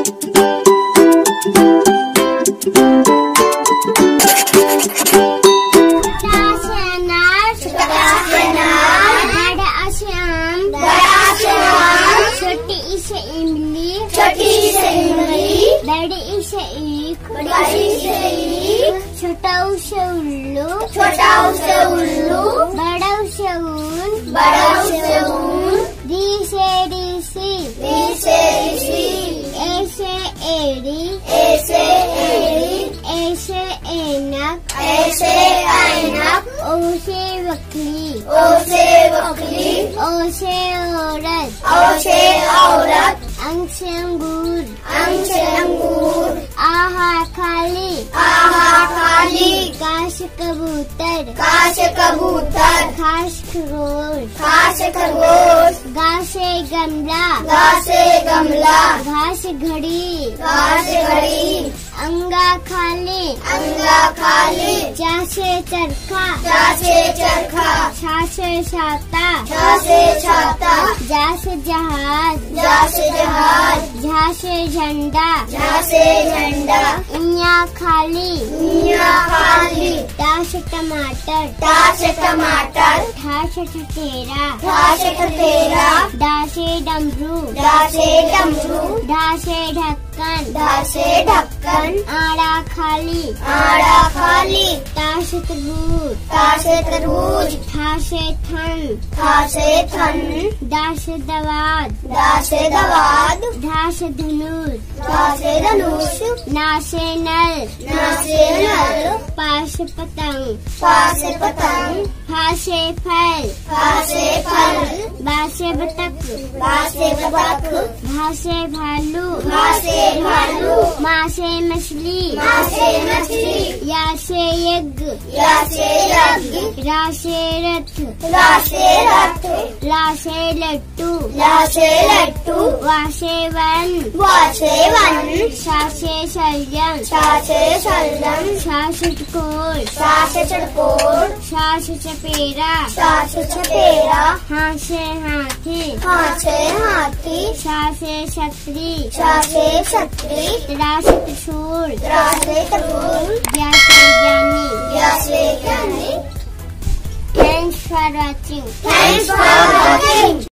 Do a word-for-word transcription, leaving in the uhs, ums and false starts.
छोटा उसे उल्लू, छोटा उसे उल्लू, बड़ा उसे ऊन, बड़ा उसे ऊन, डी से डीसी, डी से ऋषि, ए से एड़ी, ए से एड़ी, ए से ऐनक, ए से ऐनक, ओ से बकरी, ओ से बकरी, ओ से औरत, ओ से औरत, अंग से अंगूर, अंग से अंगूर, आहा खाली, आहा खाली, काश कबूतर, काश कबूतर, खास खरगोश, खास खरगोश, गा से गमला, गा से गमला, घास घड़ी, घास घड़ी, अंगा खाली, अंगा खाली, चा से चरखा, चा से चरखा, छा से छाता, छा से छाता, जा से जहाज, जा से जहाज, झा से झंडा, झा से झंडा, इया खाली, इया खाली, टा से टमाटर, टा से टमाटर, ठा से ठठेरा, ठा से ठठेरा, डा से डमरू, डा से डमरू, ढा से ढक्कन, ढा से ढक्कन, आड़ा खाली, आड़ा खाली, ता से तरबूज, ता से तरबूज, था से थन, था से थन, दा से दवाद, दा से दवाद, धा से धनुष, धा से धनुष, ना से नल, ना से नल, पा से पतंग, पा से पतंग, फा से फल, फा से फल, बा से बतख, बा से बतख, भा से भालू, भा से भालू, माँ से मछली, माँ से मछली, या से यज्ञ, या से यज्ञ, रा से रथ, रा से रथ, ला से लट्टू, ला से लट्टू, वा से वन, वा से वन, शा से शलजम, शा से शलजम, शा से चकोर, शा से चड़कोर, शा से चपेरा, शा से छपेरा, हाँ से हाथी, हाँ से हाथी, शा से छतरी, शा से छतरी, रा से त्रिशूल, रा से त्रिशूल, या से ज्ञानी। या से ज्ञानी। Thanks for watching. Thanks for watching.